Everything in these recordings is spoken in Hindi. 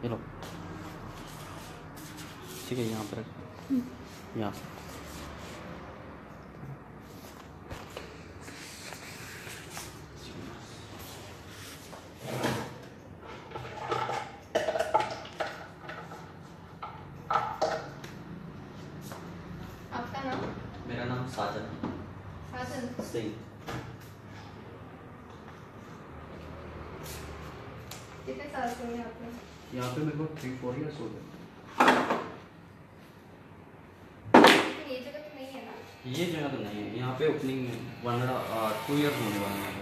ये लो, ठीक है, यहाँ पर रख, यहाँ से। आपका नाम? मेरा नाम साजन सिंह। कितने साल से हैं आप लोग? यहाँ पे मेरे को 3-4 ईयर्स हो गए। ये जगह तो नहीं है ना? ये जगह तो नहीं है, यहाँ पे ओपनिंग 2 ईयर्स होने वाले हैं।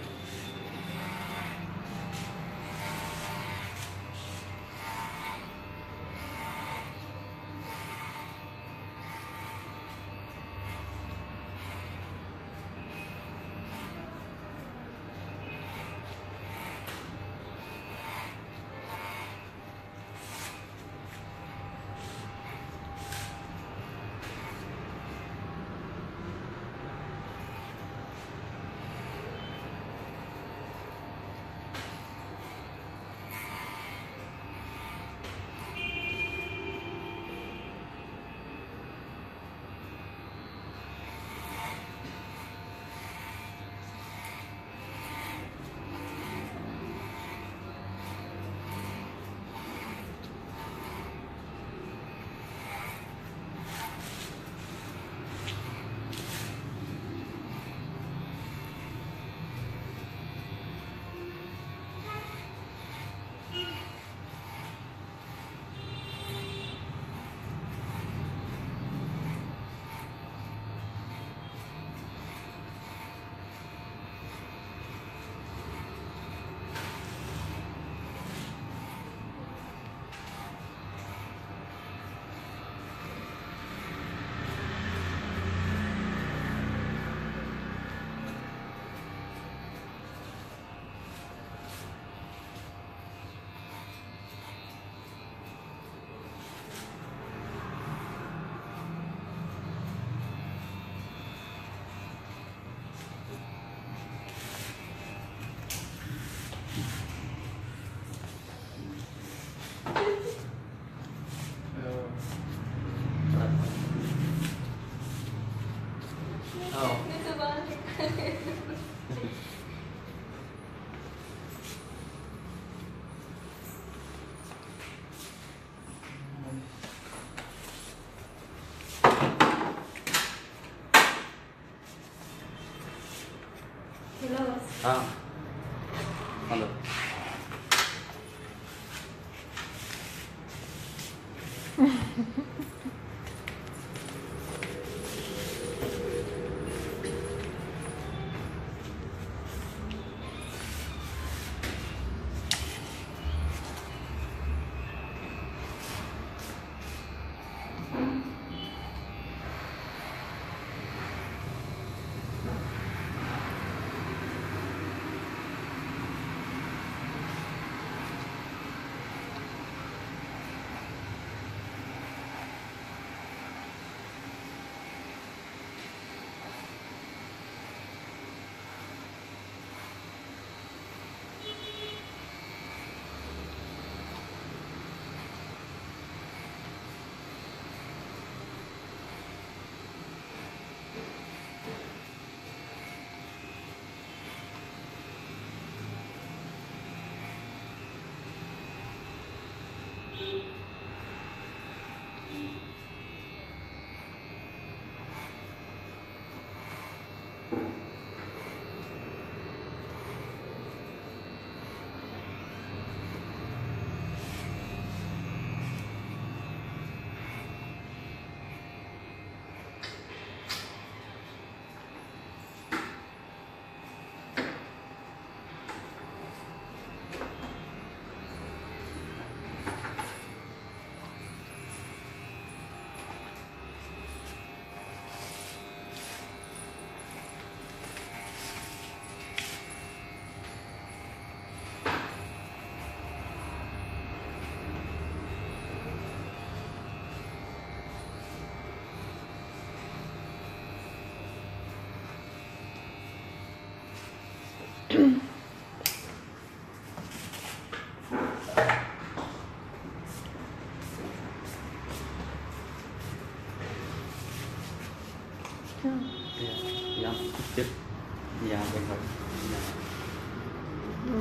हाँ, हेलो।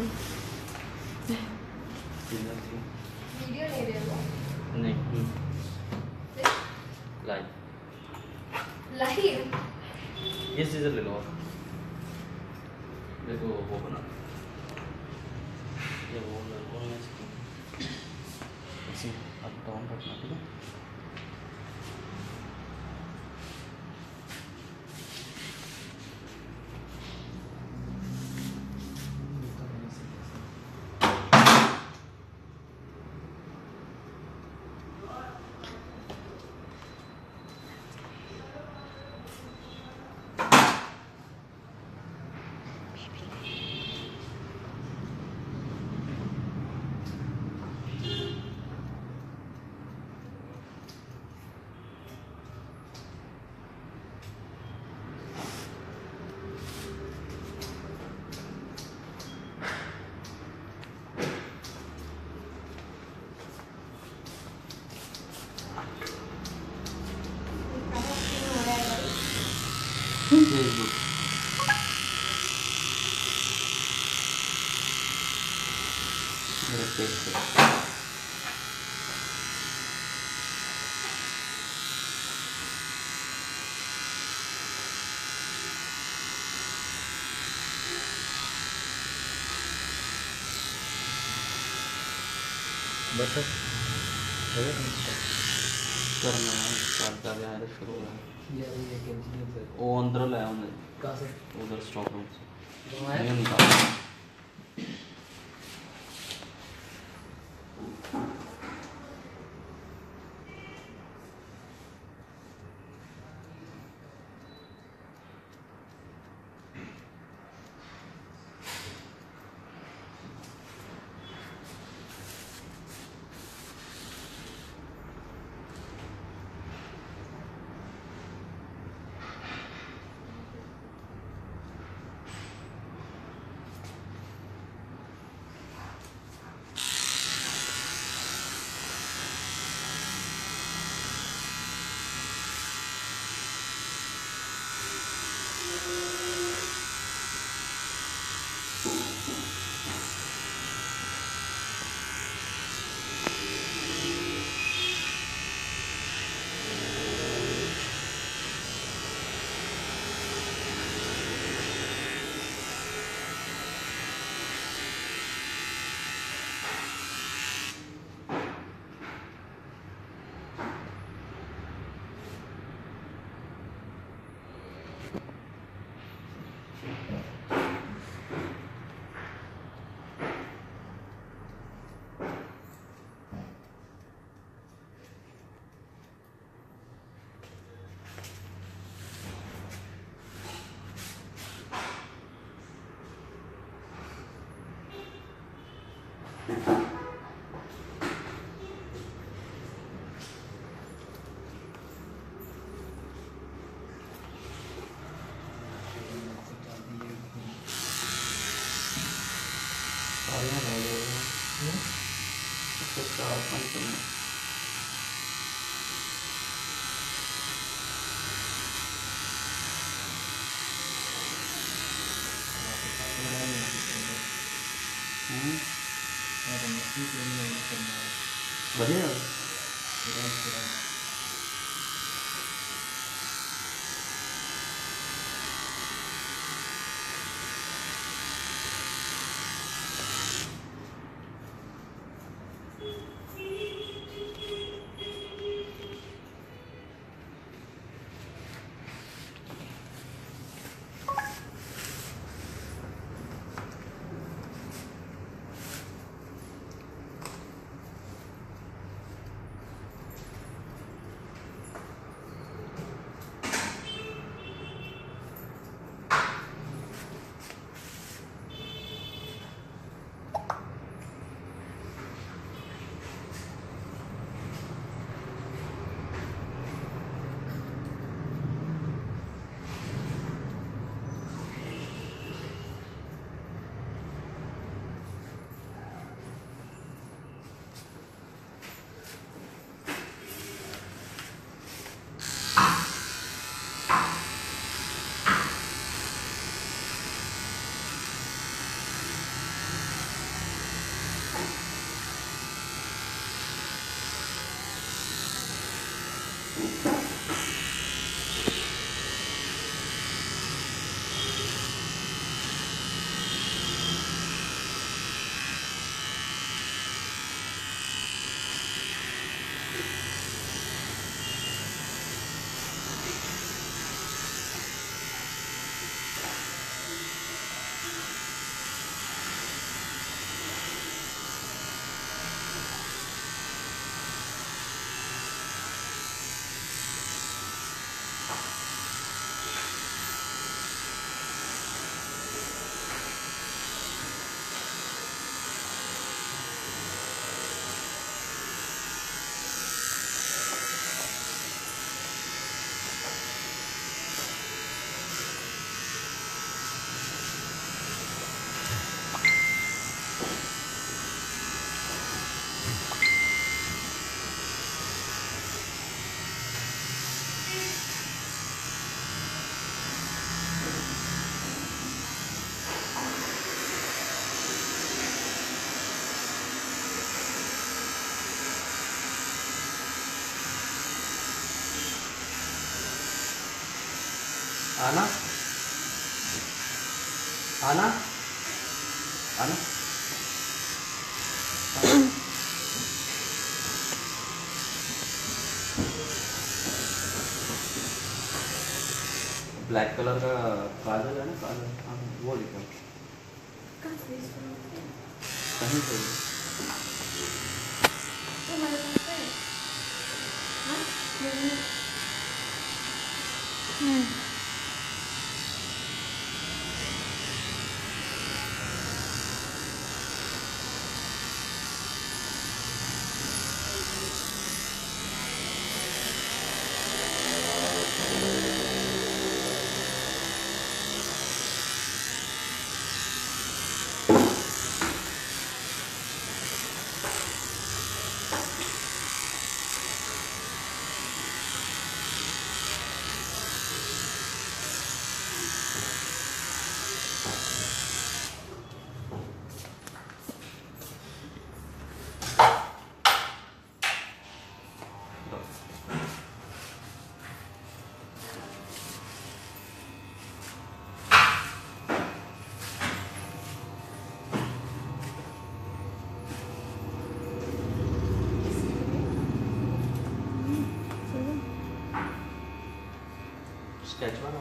वीडियो नहीं दे वो नहीं लाइव लाइव ये सीजर ले लो आप। देखो वो बना ये वो है इसको ऐसे अप डाउन रखना ठीक है। फेसबुक मेरे पेज पे बस करना है स्टार्ट कर रहे हैं शुरू हो वो अंदर लाया उन्हें कहाँ से उधर स्टॉक रूम से है? ये निकाला बढ़िया आना आना आना। ब्लैक कलर का काजल है ना, काजल, हाँ वो लिखा कहाँ से इसमें? कहीं से। तो हमारे पास है। हाँ, नहीं। स्केच बना।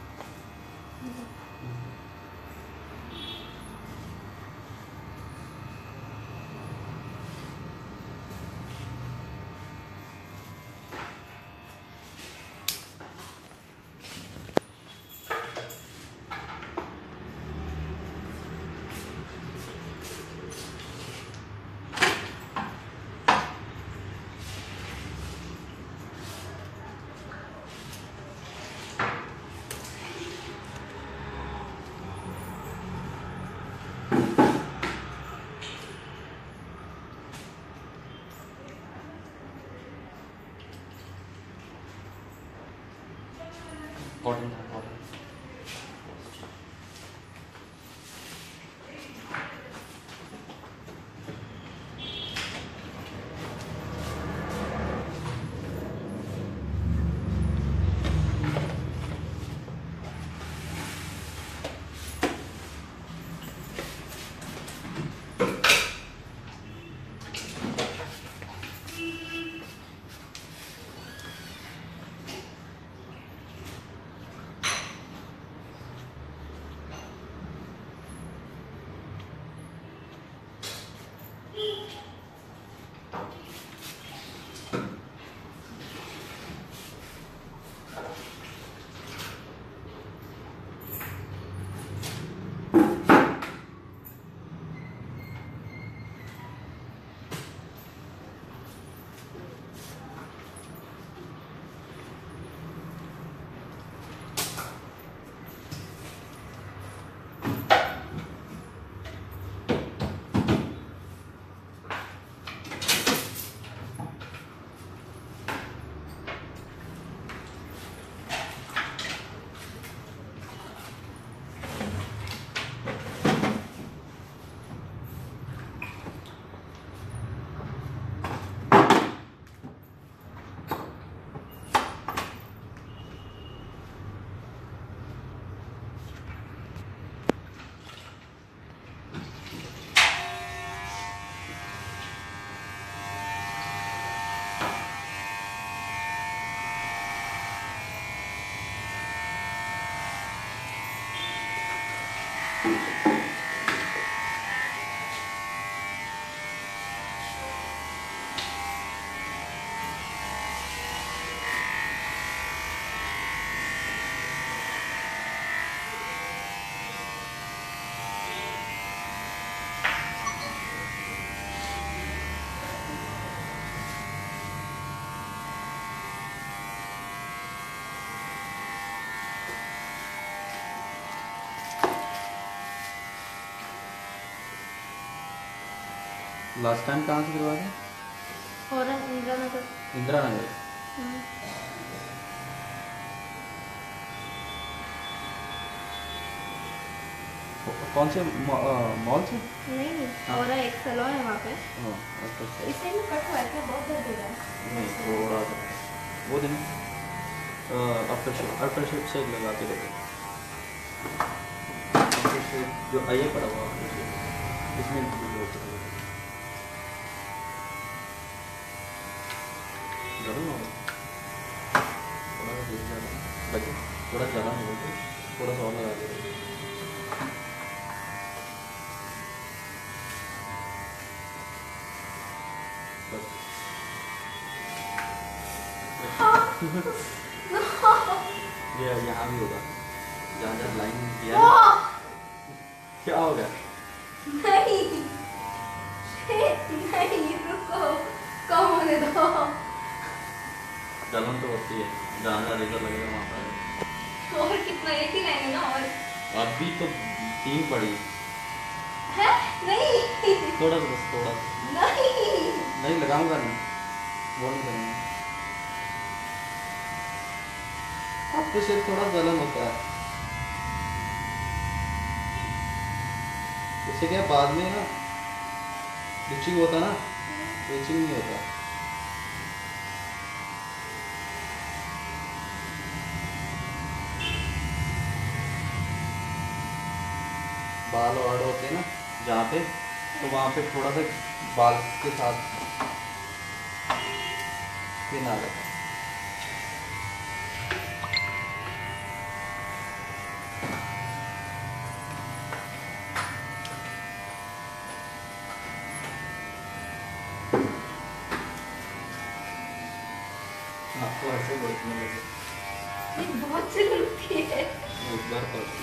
कॉटन था, कॉटन। लास्ट टाइम कहाँ से करवाया था? और इंदिरा नगर। इंदिरा नगर। कौन से मॉल से? नहीं, हाँ। और एक सैलून है वहाँ पे। अच्छा। इससे में कट हुआ है क्या? बहुत दर्द हो रहा है। नहीं, थोड़ा वो दिन अपर शेप से लगा के देखो। अपर शेप जो आइए पड़ा हुआ अपर शेप इसमें थोड़ा ज़्यादा हो तो थोड़ा सा और लगा दो। ये यहाँ भी होगा जहाँ जहाँ लाइन किया क्या हो गया? नहीं नहीं रुको, कम होने दो। जलन तो होती है जहाँ जहाँ लेकर लगेगा वहाँ पर। और कितना, एक ही लाइन है ना? और अभी तो 3 पड़ी है? नहीं थोड़ा सा बस थोड़ा सा। नहीं लगाऊंगा नहीं, वो नहीं करूँगा। आपको सिर्फ थोड़ा जलन होता है, इससे क्या बाद में ना रिचिंग होता ना, रिचिंग नहीं होता। बाल वाड़ होते हैं ना जहाँ पे, तो वहाँ पे थोड़ा सा बाल के साथ पिन आ जाता है। आपको ऐसे बोलने लगे ये बहुत जरूरती है। एक बार कर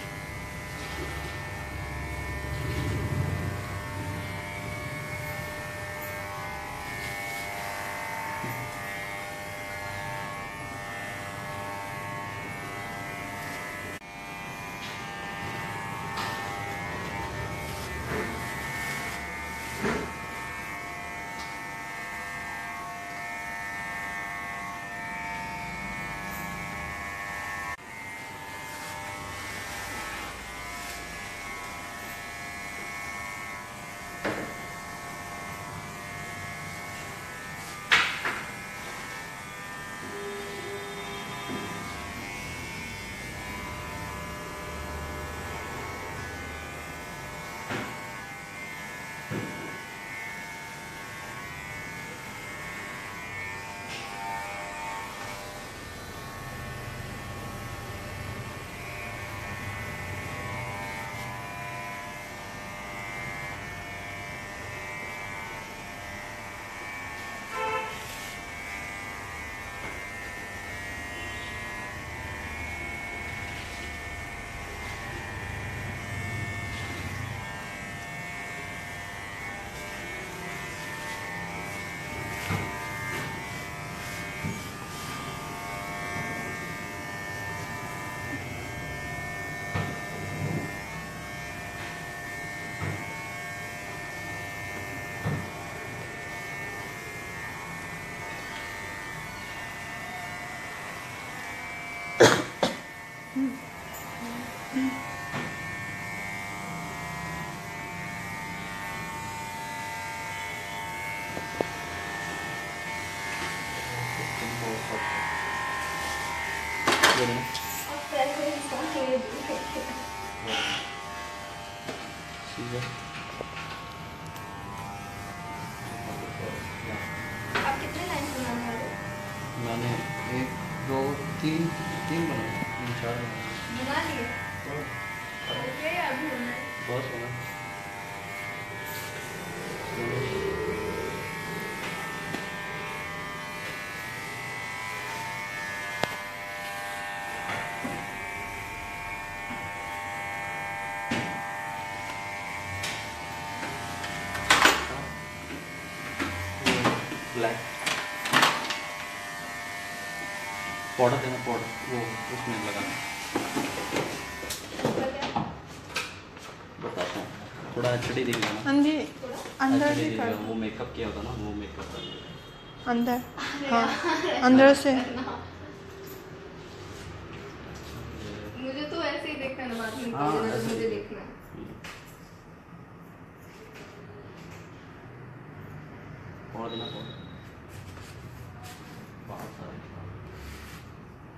अब पैसे इंसान के लिए दूर करते हैं। आप कितने लाइन बनाने वाले हो? मैंने 1 2 3 बनाए, 3 4 बना लिए? हो गया या अभी होना है? बस होना। ब्लैक पाउडर देना, पाउडर वो उसमें लगाना। बताता हूँ, थोड़ा एचडी दिख जाना। हाँ जी, अंदर HD से दिखेगा, कर वो मेकअप किया होता ना, वो मेकअप कर। अंदर, हाँ अंदर से। मुझे तो ऐसे ही देखना है ना, बाद में हाँ, निकल जाना, ऐसे तो ही। मुझे देखना है। पाउडर देना, पाउडर बहुत सारा।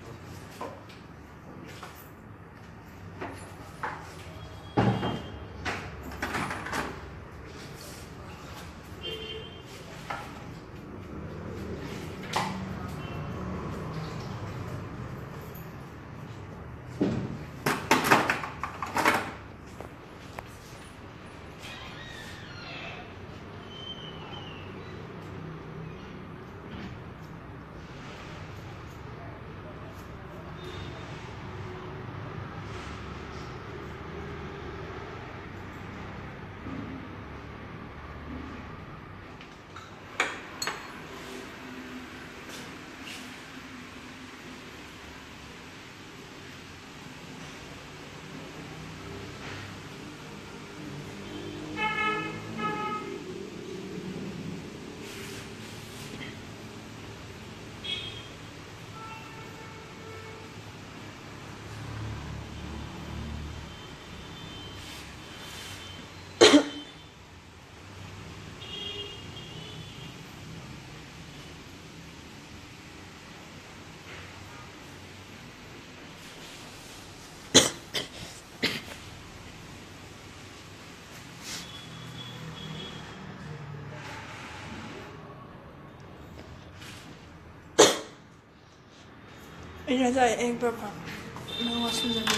一人在 A 边跑，然后我顺着你。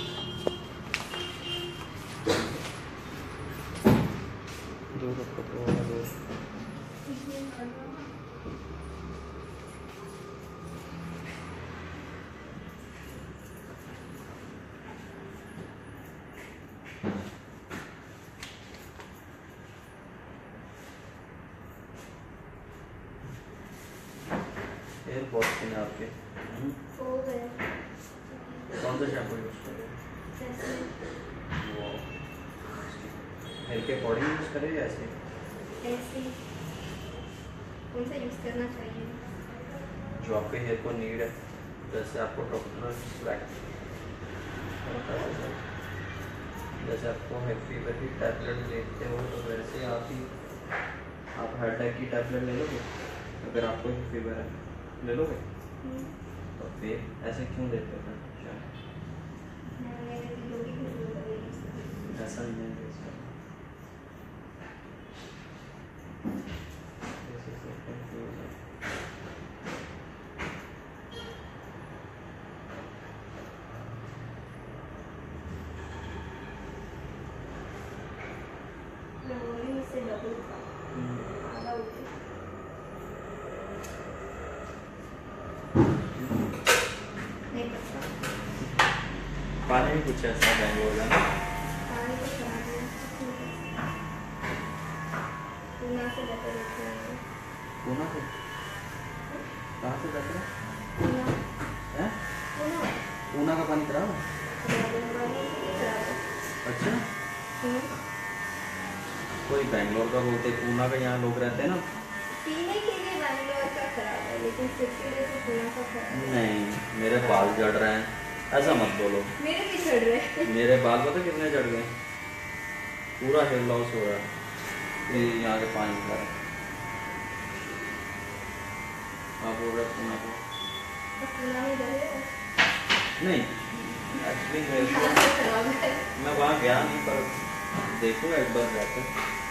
दूर रखो थोड़ा दूर। हेयर बहुत thin है आपके। हो गए कौन सा शैम्पू यूज कर रहे हो? जैसे वो हेयर के अकॉर्डिंग यूज करें या ऐसे? ऐसे कौन सा यूज़ करना चाहिए? जो आपके हेयर को नीड है, जैसे आपको डॉक्टर जैसे आपको हेड फीवर की टैबलेट लेते हो तो वैसे आप हेड टैक की टैबलेट ले लोगे। अगर आपको हेड फीवर है ले लोगे, तो फिर ऐसे क्यों लेते हो? मेरे दिलों की खुशबू लग रही है। ऐसा नहीं है इसका। This is so confusing. Rangoli मुझसे डबल था, आधा हो गया। नहीं पता। पानी भी कुछ ऐसा बैंगलोर का ना। पानी तो खराब है। पूना से बेटर होता है। पूना से? कहाँ से जाते हैं? पूना हैं? पूना पूना का पानी खराब है? खराब है। अच्छा, कोई बैंगलोर का बोलते, पूना का यहाँ लोग रहते हैं ना। पीने के लिए बैंगलोर का खराब है, लेकिन सिर्फ के लिए तो पूना का खराब है। नहीं, मेरे बाल झड़ रहे हैं, ऐसा मत बोलो। मेरे भी झड़ रहे हैं। मेरे बाल पता कितने झड़ गए, पूरा हेयर लॉस हो रहा है ये यहाँ के पानी का। आप बोल रहे पूना को? तो पूना में गए हो? नहीं, एक्चुअली यहाँ से खराब है। मैं वहाँ गया नहीं, पर देखूँगा एक बार जाकर।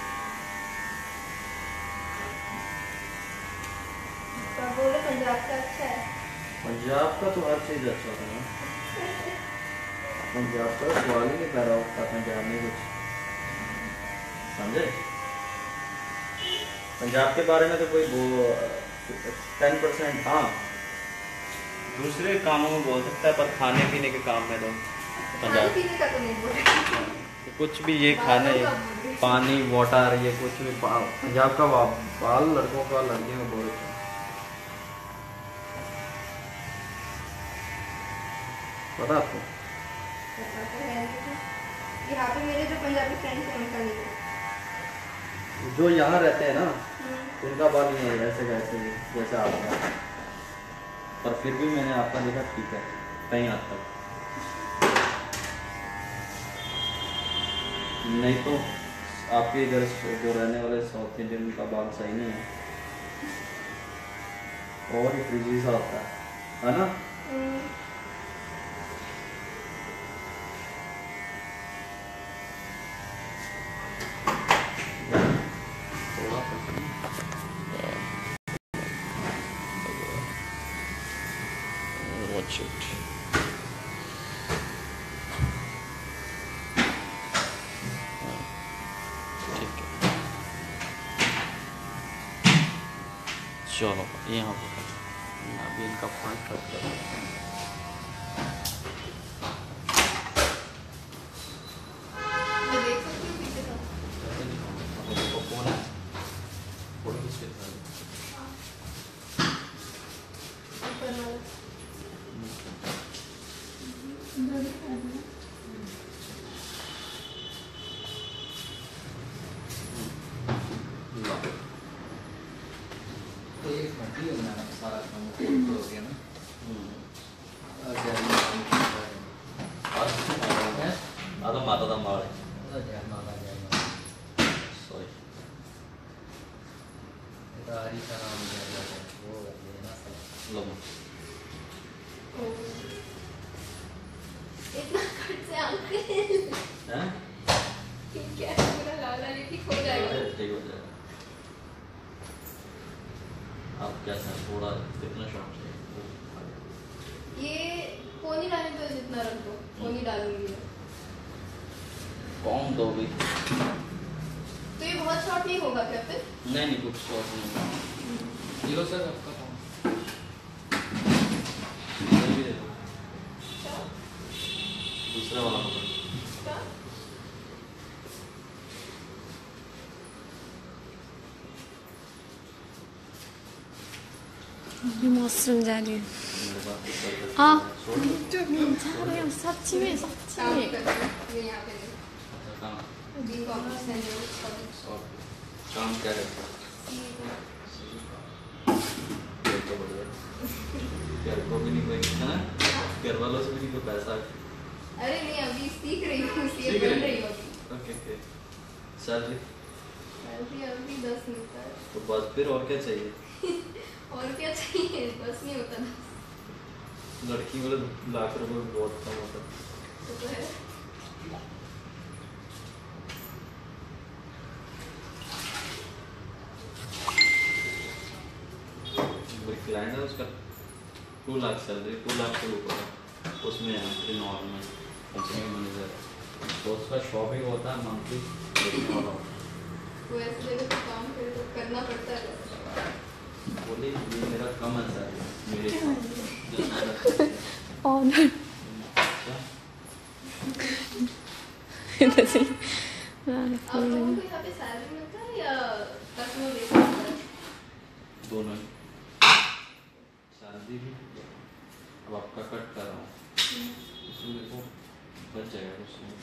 तो आप बोलो पंजाब का अच्छा है। पंजाब का तो हर चीज़ अच्छा था ना। पंजाब का सवाल ही नहीं पैदा होता पंजाब में कुछ, समझे? पंजाब के बारे में तो कोई वो 10%, हाँ दूसरे कामों में बोल सकता है, पर खाने पीने के काम में तो खाने पंजाब पीने का तो नहीं बोल रही। कुछ भी ये खाने, पानी, वाटर, ये कुछ भी पंजाब का बाल लड़कों का लड़कियों का बहुत अच्छा। पता आपको? पता तो है, लेकिन यहाँ पे मेरे जो पंजाबी फ्रेंड्स हैं उनका नहीं है। जो यहाँ रहते हैं ना, उनका बाल नहीं है ऐसे कैसे जैसे आपका, पर फिर भी मैंने आपका देखा ठीक है कहीं हद तक। नहीं तो आपके इधर जो रहने वाले साउथ इंडियन का बाल सही नहीं है, और ही फ्रिजी सा होता है ना? Watch it. ठीक है, चलो यहाँ पर अभी इनका पॉइंट करते हैं। मैं देख सकती हूँ पीछे का। फोन है, फोटो खींच के दिखा दो। ऊपर वाला। तो ये घंटी हो गया ना, सारा काम हो गया ना। तो माता दा माल जय माता जय माता। सॉरी हरी का नाम वो लेना सब। लो इतना कट से अंकल हैं? ठीक है, पूरा लाल लाल ठीक हो जाएगा। ठीक हो जाएगा। आप कैसा थोड़ा कितना शॉर्ट चाहिए? ये पोनी डालने तो जितना रख दो, पोनी डालूंगी मैं। कौन दो भी? तो ये बहुत शॉर्ट नहीं होगा क्या फिर? नहीं कुछ शॉर्ट नहीं होगा। ये लो सर आपका कौन? ये भी दे दो। क्या? दूसरा वाला पकड़। क्या? मौसम जा रही है। मेरे पास तो सर है। हाँ। छोड़ दो। जा रही हूँ सच्ची में सच्ची काम में। कर रही हूँ, ये यहाँ पे नहीं। अच्छा काम B.Com है जो और काम क्या करता है? ये तो बढ़िया। घर को भी नहीं कोई है ना? घर वालों से भी नहीं कोई पैसा। अरे नहीं, अभी सीख रही हूँ, सीए सीख बन रही रही हूँ अभी। Okay okay. सैलरी अभी 10 मिलता है। तो बस फिर और क्या चाहिए? और क्या चाहिए, बस नहीं होता ना। लड़की बोले लाख रुपए बहुत कम होता है। तो है। क्लाइंट है उसका 2 लाख सैलरी, 2 लाख से ऊपर है। उसमें है नॉर्मल कंपनी मैनेजर है, तो उसका शॉपिंग होता है मंथली देखने वाला होता वो ऐसे जगह पे काम करे तो करना पड़ता है। है। बोले ये मेरा कम है सर मेरे और अच्छा आप लोगों को यहाँ पे सैलरी मिलता है या कस्टमर बेस होता है? दोनों ही सैलरी भी। अब आपका कट कर रहा हूँ इसमें देखो बच जाएगा कुछ नहीं।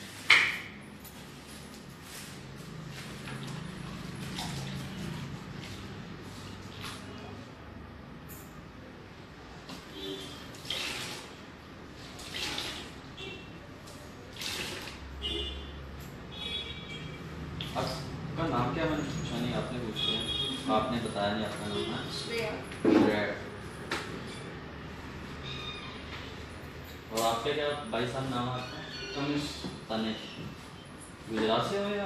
आपका नाम क्या? मैंने पूछा नहीं, आपने पूछ लिया। आपने बताया नहीं आपका नाम है। श्रेया। Red। और आपका क्या भाई साहब नाम है आपका? तनिष। तनिष गुजरात से हो या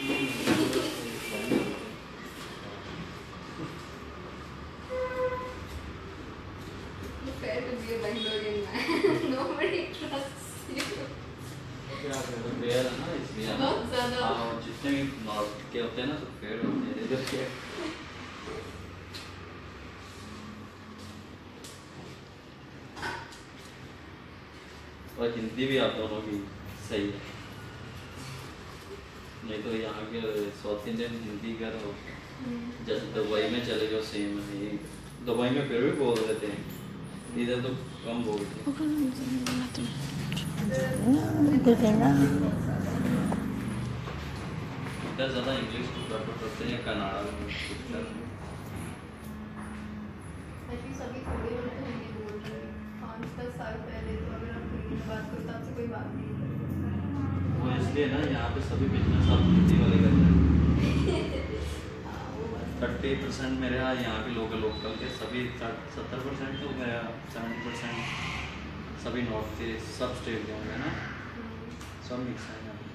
Fair to be a Bangalorean man. Nobody trusts you. क्या फेयर है ना इसलिए है ना? बहुत ज़्यादा। हाँ, और जितने भी नॉर्थ के होते हैं ना सब फेयर होते हैं इधर के। और हिंदी भी आप दोनों की सही है, नहीं तो यहाँ के साउथ इंडियन हिंदी कर हो जैसे दुबई में चले जाओ सेम है ये। दुबई में फिर भी बोल देते हैं, इधर तो कम बोलते हैं। इधर ज़्यादा इंग्लिश प्रेफर करते हैं या कन्नड़ा में Actually सभी थोड़े लोग तो हिंदी बोल रहे हैं। 5-10 साल पहले तो अगर आप हिंदी में बात करो तो आपसे कोई बात नहीं करता। वो इसलिए ना यहाँ पे सभी बिजनेस आप हिंदी वाले करते हैं। हाँ, वो बात 30% मेरे यहाँ पे लोकल के सभी 70% तो मेरा 70% सभी नॉर्थ के सब स्टेट के होंगे ना, सब मिक्स है यहाँ पे।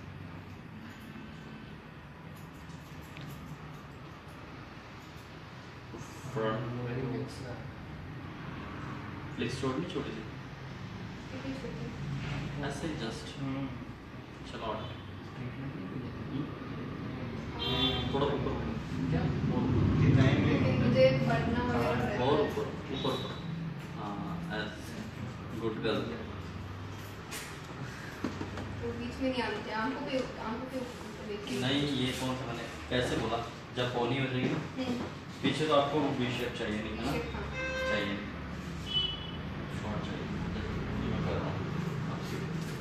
फ्लिक्स छोटी छोटी सी ऐसे जस्ट चलो थोड़ा ऊपर क्या मुझे पढ़ना वगैरह और ऊपर ऊपर हाँ गुड गर्ल। वो बीच में नहीं आते, आंखों पे ऊपर देखिए। नहीं ये कौन सा मैंने कैसे बोला, जब पोनी हो जाएगी ना पीछे तो आपको वी शेप चाहिए नहीं है ना, चाहिए शॉर्ट चाहिए। ये मैं कर रहा हूँ आपसे।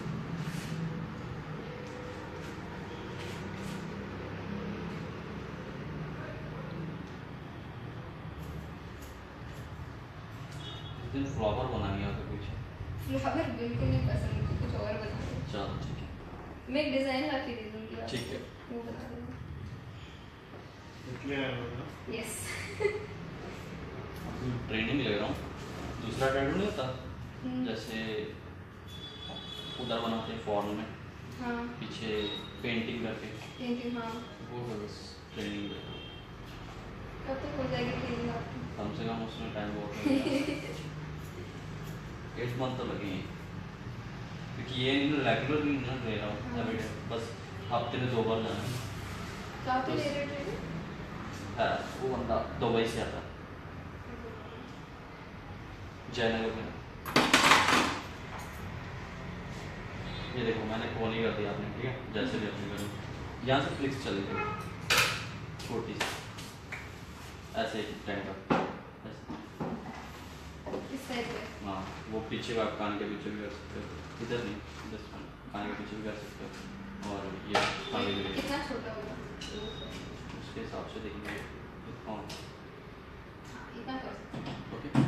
इस दिन फ्लावर बनाएंगे आपके पीछे। फ्लावर बिल्कुल नहीं पसंद, मुझे कुछ और बना दो। चलो ठीक है मैं एक डिजाइन ला के दे दूंगी आपको। ठीक है। वो बना देना। यस। ट्रेनिंग ले रहा हूँ, दूसरा टैटू नहीं होता जैसे उधर बनाते हैं फॉर्म में हाँ पीछे पेंटिंग करके, पेंटिंग। हाँ वो बस ट्रेनिंग ले रहा हूँ। कब तक हो जाएगी ट्रेनिंग आपकी? कम से कम उसमें टाइम बहुत लगेगा। 8 1 मंथ तो लगेंगे, क्योंकि ये रेगुलर नहीं ना ले रहा हूँ एवरीडे, बस हफ्ते में 2 बार जाना है। कहाँ पे ले रहे हो ट्रेनिंग? है वो बंदा दुबई से आता है, जयनगर में। ये देखो मैंने फोन ही कर दिया आपने, ठीक है, जैसे भी अपने करो यहाँ से फ्लिक्स चली गई छोटी सी, ऐसे ही टाइम का इस साइड पे। हाँ, वो पीछे का कान के पीछे भी कर सकते हो, इधर नहीं, जस्ट कान के पीछे भी कर सकते हो, और ये आगे भी कितना छोटा होगा? उसके हिसाब से देखेंगे। हाँ इतना कर सकते हैं। ओके,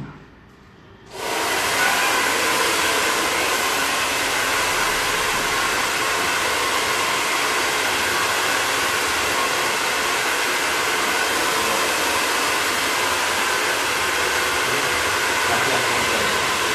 बाकी आप फोन करें।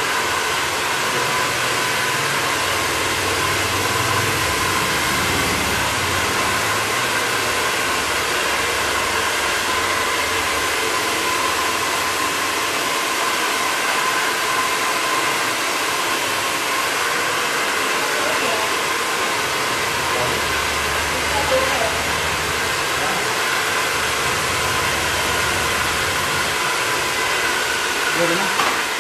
बोलो ना।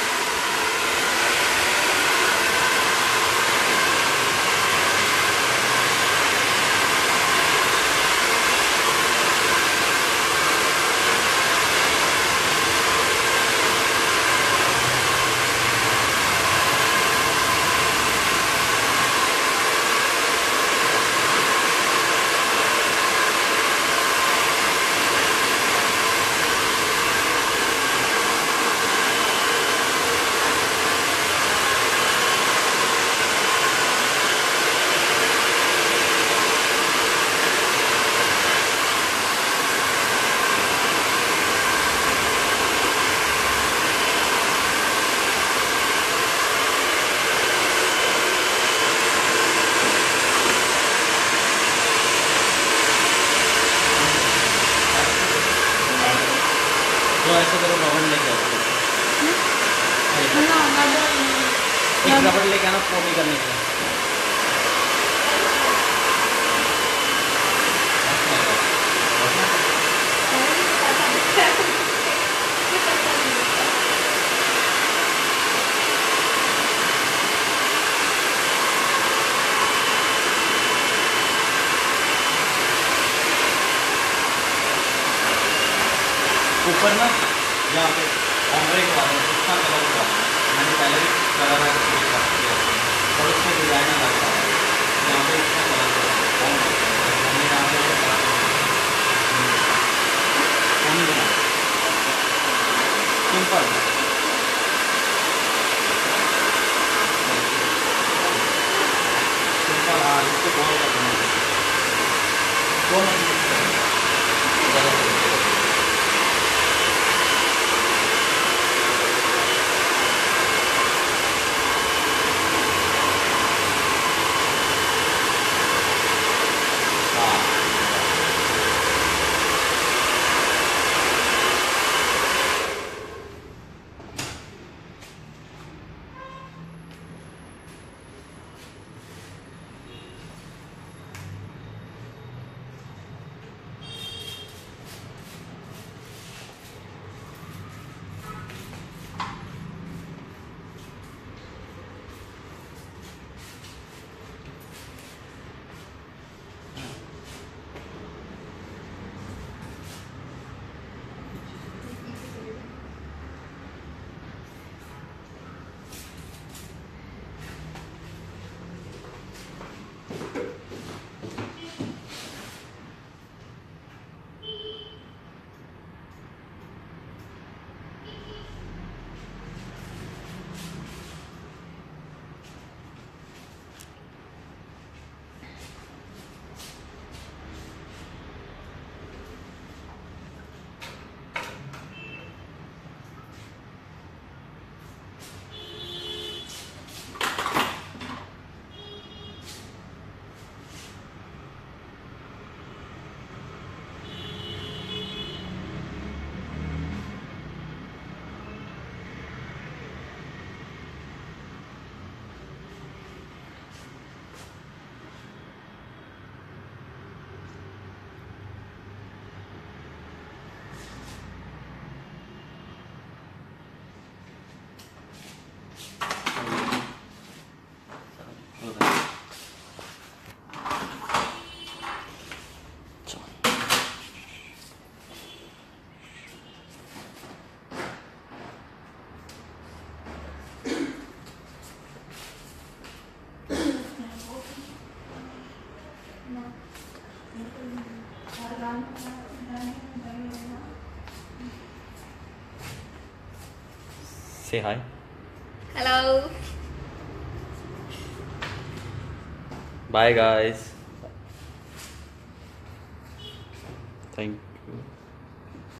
तो ऐसे करो, रबड़ लेके आओ, एक रबड़ लेके आना, फोन नहीं करने का। ऊपर ना यहाँ पे ऑमरे के बाद इसका कलर हुआ, मैंने पहले भी कलर और उसमें डिजाइन लगता है, यहाँ पे इसका कलर हुआ हमने यहाँ पे सिंपल सिंपल। हाँ, इसको कौन करना है, कौन Say hi. Hello. Bye guys. Thank you.